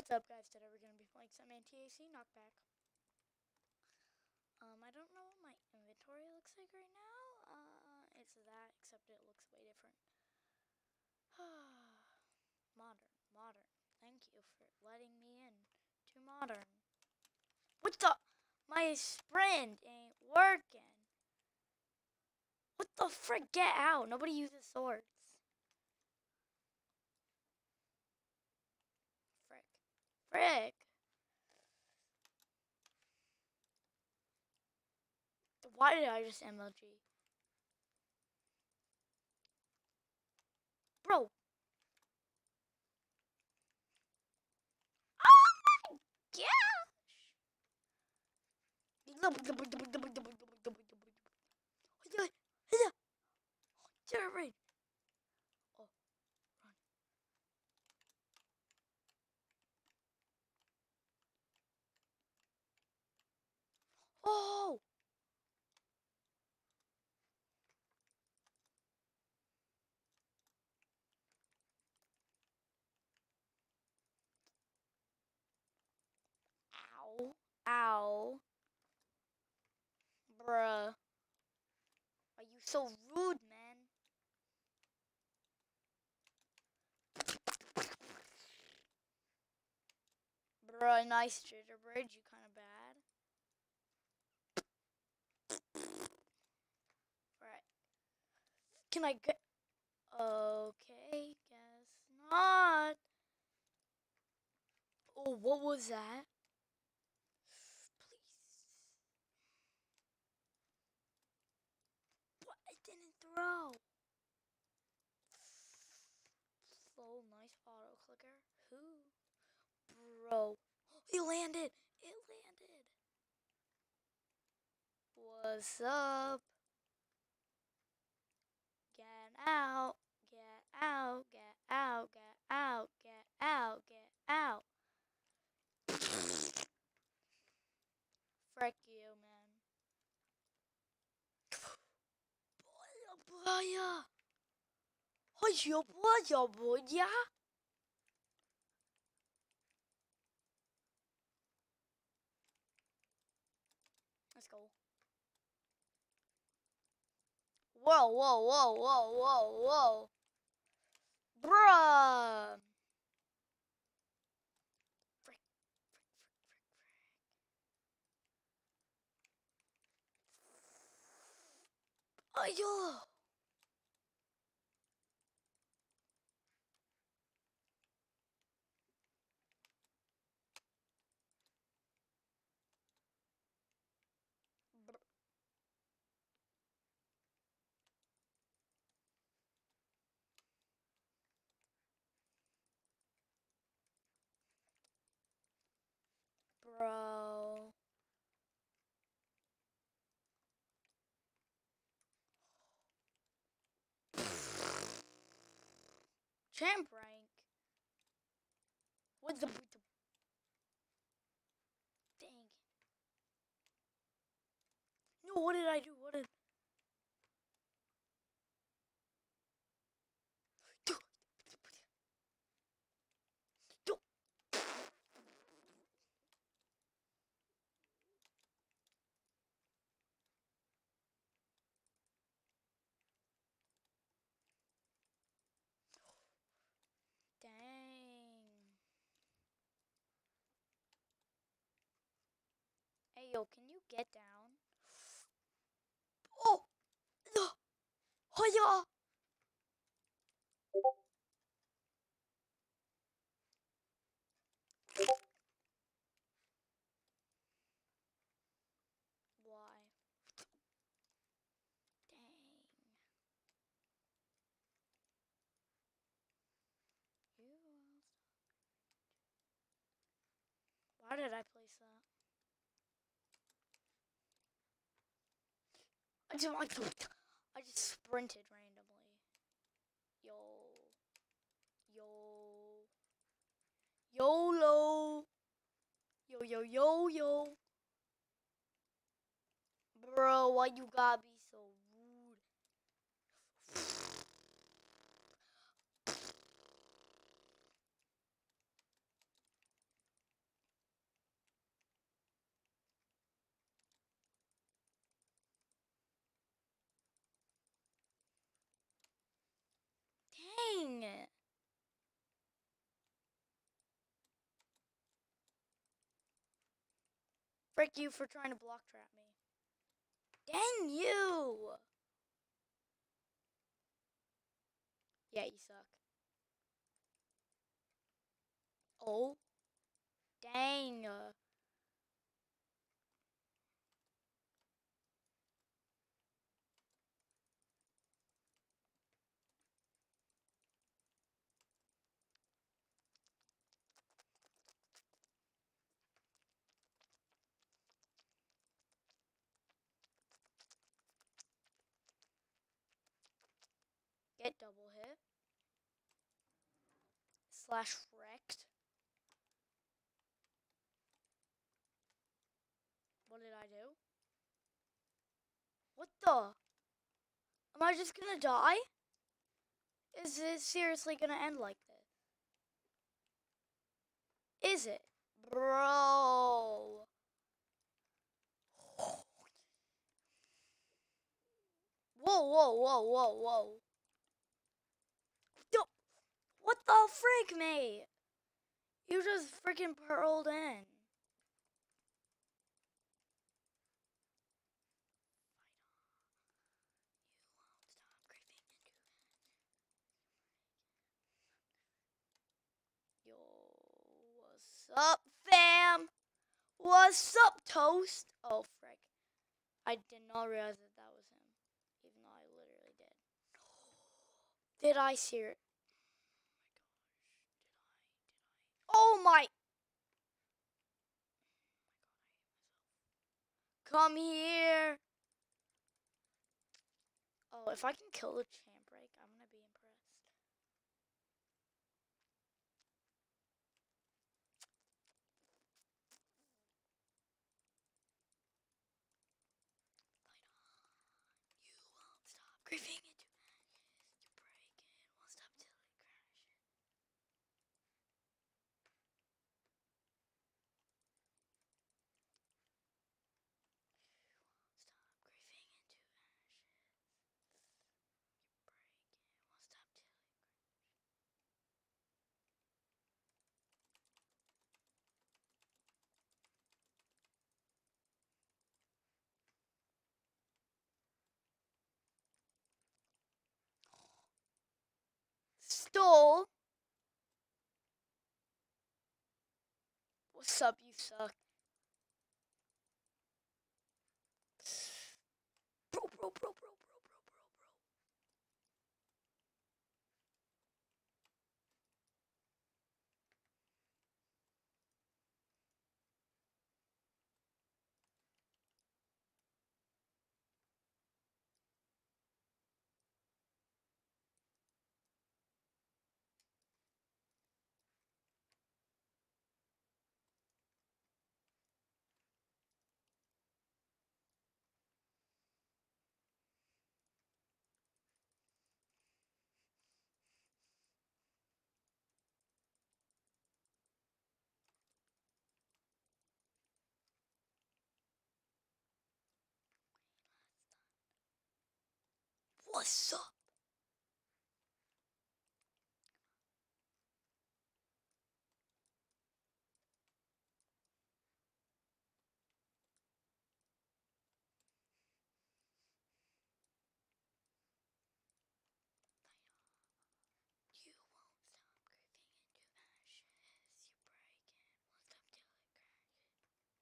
What's up, guys? Today we're going to be playing some anti-AC knockback. I don't know what my inventory looks like right now. It's that, except it looks way different. Modern. Thank you for letting me in to modern. What the? My sprint ain't working. What the frick? Get out. Nobody uses swords. Frick. Why did I just MLG? Bro. Oh my gosh. Jared. Oh, run. Oh! Ow. Ow. Bruh. Are you so rude, man? Bruh, nice jitterbird. You kind of bad. Right. Can I get... Okay, guess not. Oh, what was that? Please. What? I didn't throw. Oh, nice auto clicker. Who? Bro. It landed. It landed. What's up? Get out. Get out. Get out. Get out. Get out. Get out. Frick you, man. Baya. Baya. Let's go. Whoa. Bruh. Frick. Ayo. Bro. Champ rank. What the dang. No, what did I do? What did Dang. Hey yo, can you get down? Oh no. Hiya. Why? Dang. You. Why did I place that? I just sprinted randomly. Yo. YOLO. Yo. Bro, why you gotta be so rude? Dang it. Frick you for trying to block trap me. Dang you! Yeah, you suck. Oh. Dang. Get double hit. Slash wrecked. What did I do? What the? Am I just gonna die? Is it seriously gonna end like this? Is it? Bro. Whoa, whoa, whoa, whoa, whoa. What the frick, mate? You just freaking pearled in. Yo, what's up, fam? What's up, Toast? Oh, frick. I did not realize that was him. Even though I literally did. Did I see it? Oh my! Come here! Oh, if I can kill the champ break, I'm gonna be impressed. You won't stop grieving into ashes. You break it, won't stop till it crashes. Stop grieving into ashes. You break it, won't stop till it crashes. Stole. What's up, you suck? Bro. What's up? You won't stop grieving into ashes. You break it, won't stop till it crashes.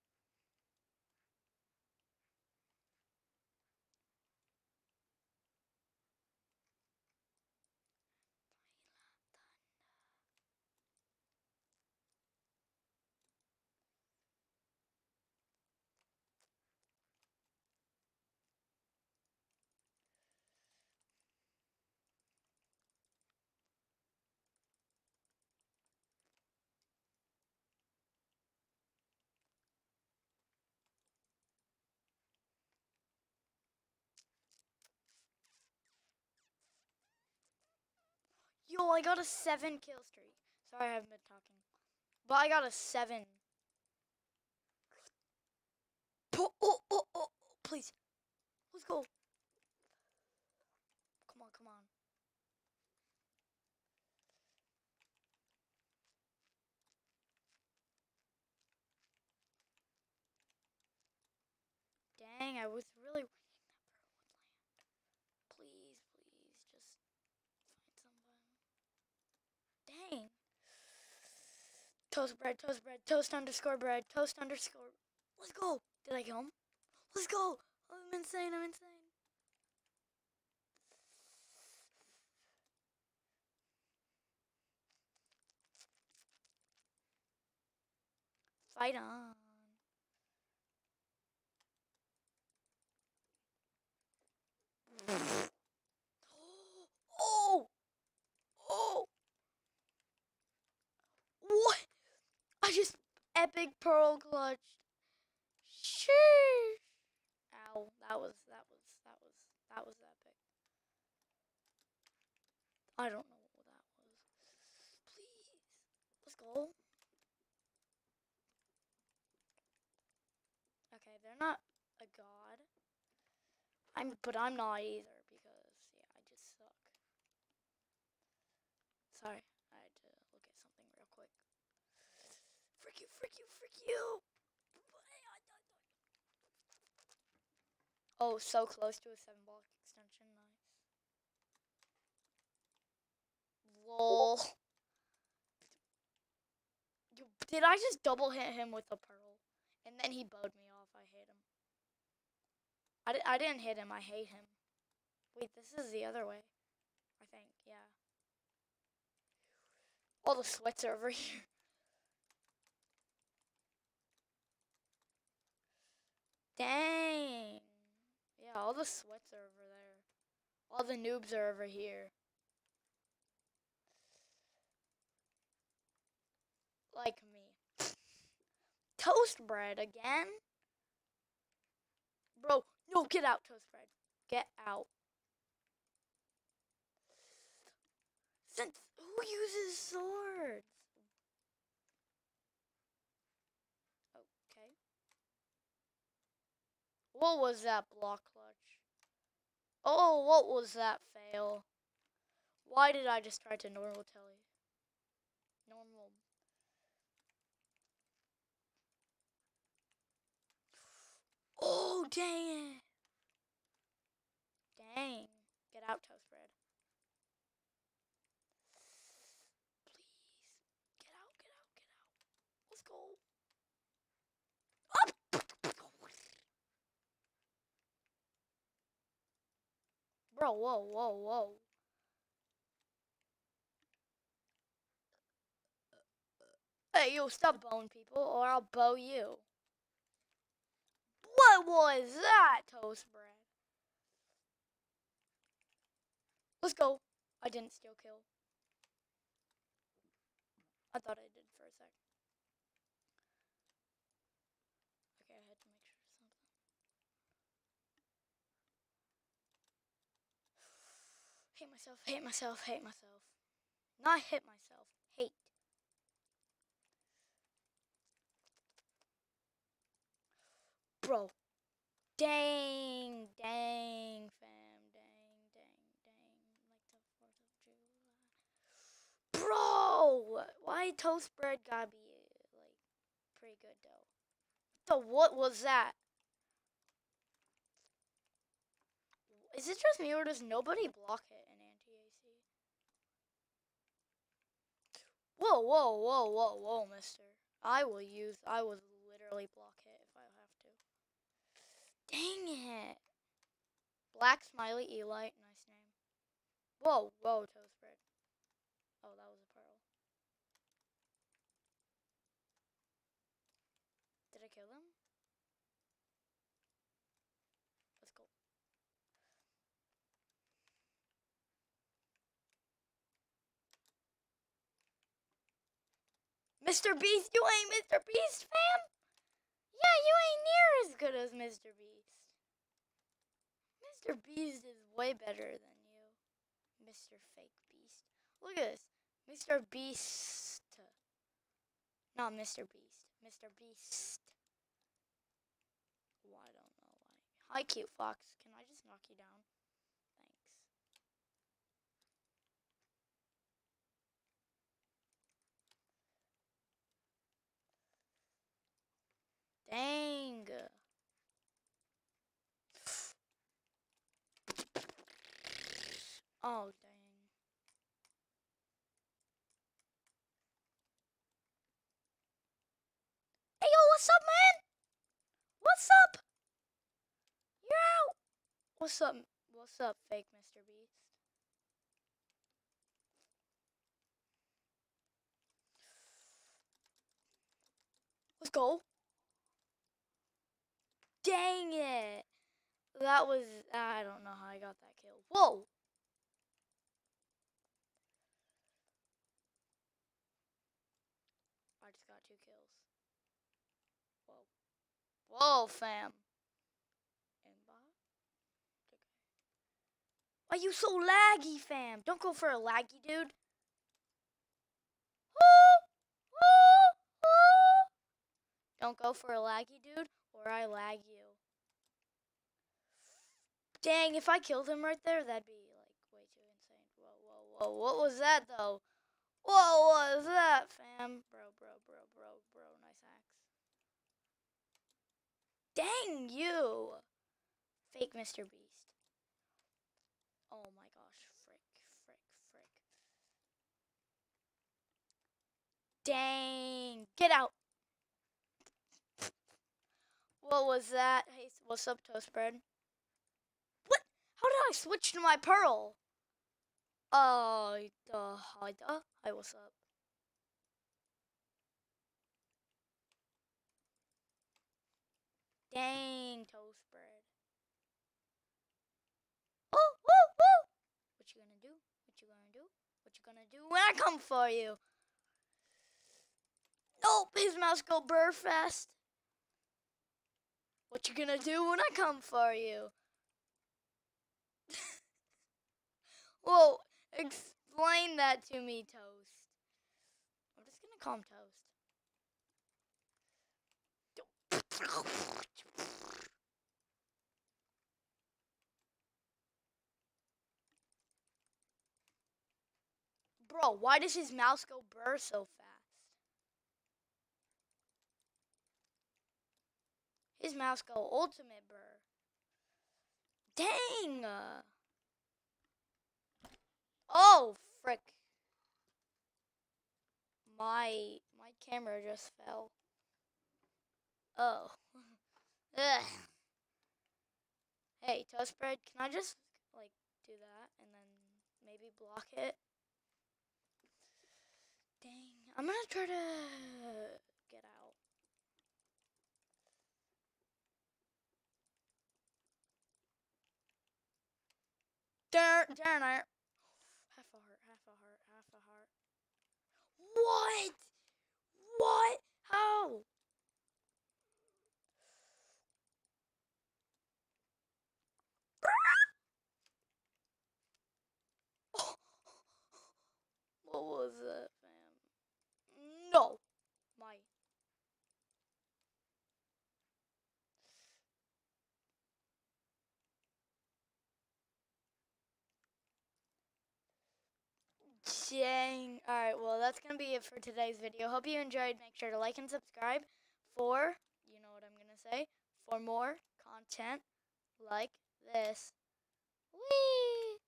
Yo, I got a 7 kill streak. Sorry, I haven't been talking. But I got a 7. Oh, please. Let's go. Come on. Dang, I was really waiting that pearl would land. Please, just find somebody. Dang. Toast bread, toast underscore bread, toast underscore. Let's go. Did I kill him? Let's go. I'm insane. I'm insane. Fight on. Oh! Oh! What? I just epic pearl clutch. Sheesh. Ow. That was epic. I don't know what that was. Please. Let's go. Okay, they're not a god. But I'm not either because yeah, I just suck. Sorry, I had to look at something real quick. Frick you, frick you, frick you! Oh, so close to a 7-block extension. Nice. Lol. Did I just double hit him with a pearl? And then he bowed me off. I hate him. I didn't hit him. I hate him. Wait, this is the other way. I think, yeah. All the sweats are over here. Dang. Yeah, all the sweats are over there. All the noobs are over here. Like me. Toast bread again? Bro, no, get out, toast bread. Get out. Since who uses swords? Okay. What was that block clutch? Oh, what was that fail? Why did I just try to normal telly? Normal. Oh, dang it. Dang. Get out, toast bread. Please. Get out, get out, get out. Let's go. Up! Bro, whoa, whoa, whoa. Hey, you stop bowing people or I'll bow you. What was that, toast bread? Let's go. I didn't steal kill. I thought I did for a sec. Okay, I had to make sure something. Hate myself, hate myself, hate myself. Not hit myself, hate. Bro. Dang, dang, fam. Dang, dang, dang. Like the 4th of July. Bro! Why toast bread gotta be, like, pretty good, though? So what was that? Is it just me or does nobody block it in anti-AC? Whoa, whoa, whoa, whoa, whoa, mister. I will literally block it if I have to. Dang it. Black Smiley Elite, nice name. Whoa, whoa, toast bread. Oh, that was a pearl. Did I kill them? Let's go. Mr. Beast, you ain't Mr. Beast, fam? Yeah, you ain't near as good as Mr. Beast. Mr. Beast is way better than you, Mr. Fake Beast. Look at this. Mr. Beast. Not Mr. Beast. Mr. Beast. Well, I don't know why. Hi, cute fox. Can I just knock you down? Thanks. Dang. Oh, dang. Hey, yo, what's up, man? What's up? You're out. What's up? What's up, fake Mr. Beast? Let's go. Dang it. That was, I don't know how I got that kill. Whoa. I just got 2 kills. Whoa. Whoa, fam. Why you so laggy, fam? Don't go for a laggy, dude. Don't go for a laggy, dude, or I lag you. Dang, if I killed him right there, that'd be, like, way too insane. Whoa, whoa, whoa. What was that, though? What was that, fam? Bro. Nice axe. Dang you. Fake Mr. Beast. Oh, my gosh. Frick. Dang. Get out. What was that? Hey, what's up, Toast Bread? What? How did I switch to my pearl? Hi, what's up? Dang, Toast Bread. Oh. What you gonna do? What you gonna do when I come for you? Nope, his mouse go burr fast. What you gonna do when I come for you? Whoa, explain that to me, Toast. I'm just gonna call him Toast. Bro, why does his mouse go burr so fast? His mouse go ultimate burr. Dang! Oh, frick. My camera just fell. Oh. Ugh. Hey, Toast Bread, can I just, like, do that and then maybe block it? Dang. I'm gonna try to get out. Darn it. Half a heart. What? What? How? What was that, fam? No. My. Dang. Alright, well, that's going to be it for today's video. Hope you enjoyed. Make sure to like and subscribe for, you know what I'm going to say, for more content like this. Whee!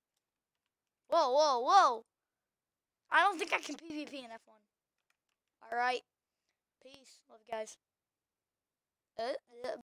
Whoa. I don't think I can PvP in F1. Alright. Peace. Love you guys.